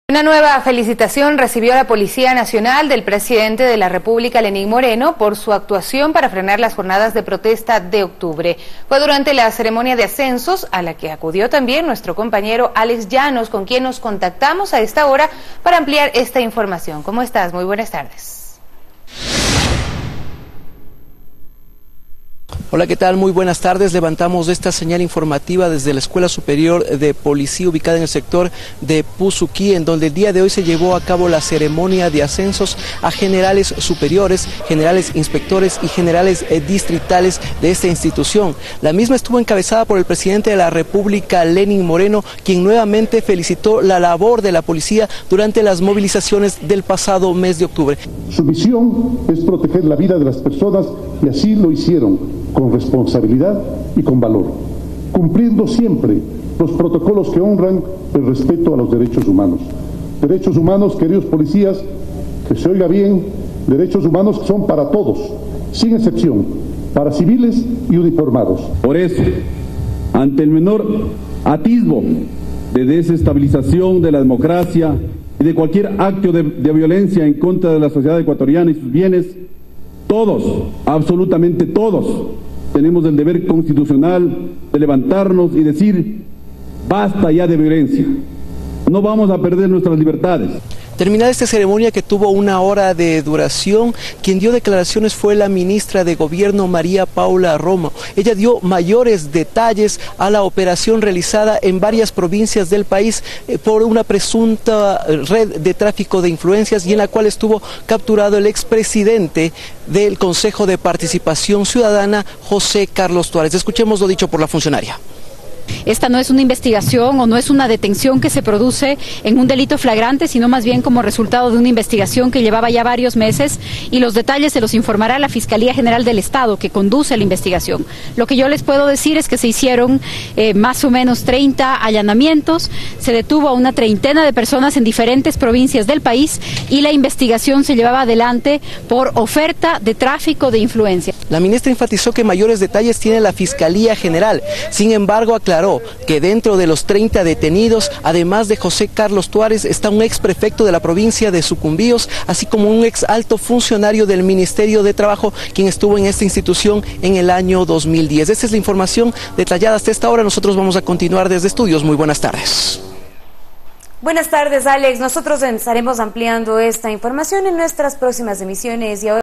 Una nueva felicitación recibió la Policía Nacional del presidente de la República, Lenín Moreno, por su actuación para frenar las jornadas de protesta de octubre. Fue durante la ceremonia de ascensos a la que acudió también nuestro compañero Alex Llanos, con quien nos contactamos a esta hora para ampliar esta información. ¿Cómo estás? Muy buenas tardes. Hola, ¿qué tal? Muy buenas tardes. Levantamos esta señal informativa desde la Escuela Superior de Policía ubicada en el sector de Puzuquí, en donde el día de hoy se llevó a cabo la ceremonia de ascensos a generales superiores, generales inspectores y generales distritales de esta institución. La misma estuvo encabezada por el presidente de la República, Lenín Moreno, quien nuevamente felicitó la labor de la policía durante las movilizaciones del pasado mes de octubre. Su misión es proteger la vida de las personas y así lo hicieron, con responsabilidad y con valor, cumpliendo siempre los protocolos que honran el respeto a los derechos humanos. Derechos humanos, queridos policías, que se oiga bien, derechos humanos que son para todos, sin excepción, para civiles y uniformados. Por eso, ante el menor atisbo de desestabilización de la democracia y de cualquier acto de violencia en contra de la sociedad ecuatoriana y sus bienes, todos, absolutamente todos, tenemos el deber constitucional de levantarnos y decir: basta ya de violencia, no vamos a perder nuestras libertades. Terminada esta ceremonia, que tuvo 1 hora de duración, quien dio declaraciones fue la ministra de Gobierno, María Paula Romo. Ella dio mayores detalles a la operación realizada en varias provincias del país por una presunta red de tráfico de influencias, y en la cual estuvo capturado el expresidente del Consejo de Participación Ciudadana, José Carlos Tuárez. Escuchemos lo dicho por la funcionaria. Esta no es una investigación o no es una detención que se produce en un delito flagrante, sino más bien como resultado de una investigación que llevaba ya varios meses, y los detalles se los informará la Fiscalía General del Estado, que conduce la investigación. Lo que yo les puedo decir es que se hicieron más o menos 30 allanamientos, se detuvo a una treintena de personas en diferentes provincias del país, y la investigación se llevaba adelante por oferta de tráfico de influencia. La ministra enfatizó que mayores detalles tiene la Fiscalía General. Sin embargo, aclaró que dentro de los 30 detenidos, además de José Carlos Tuárez, está un ex prefecto de la provincia de Sucumbíos, así como un ex alto funcionario del Ministerio de Trabajo, quien estuvo en esta institución en el año 2010. Esta es la información detallada hasta esta hora. Nosotros vamos a continuar desde estudios. Muy buenas tardes. Buenas tardes, Alex. Nosotros estaremos ampliando esta información en nuestras próximas emisiones. Y ahora